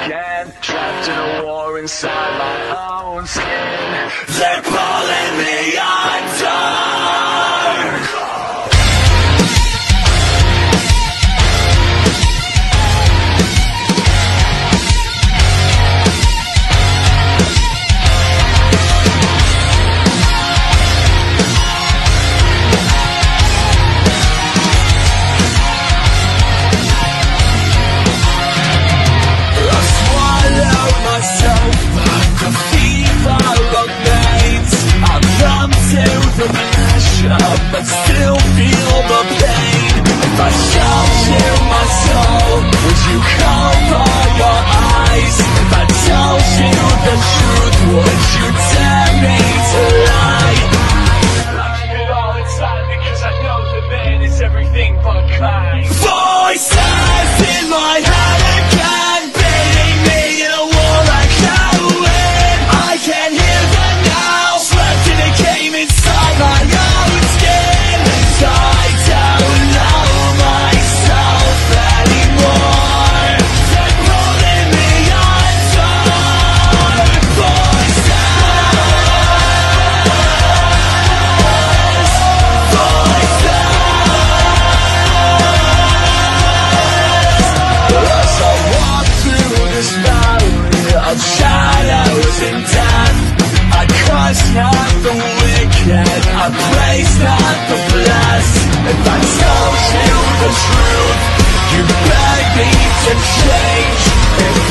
again, trapped in a war inside my own skin. They're pulling me under. But still feel the pain. If I showed you my soul, would you cover your eyes? If I told you the truth, would you dare me to lie? I keep it all inside because I know the man is everything but kind. Voices in my head again, beating me in a war I can't win. I can hear the nails left in a game inside my own skin. I don't know myself anymore. They're pulling me under. As I walk through this valley of shadows and death, I curse not the wicked, I praise not the blessed. If I told you the truth, you beg me to change. If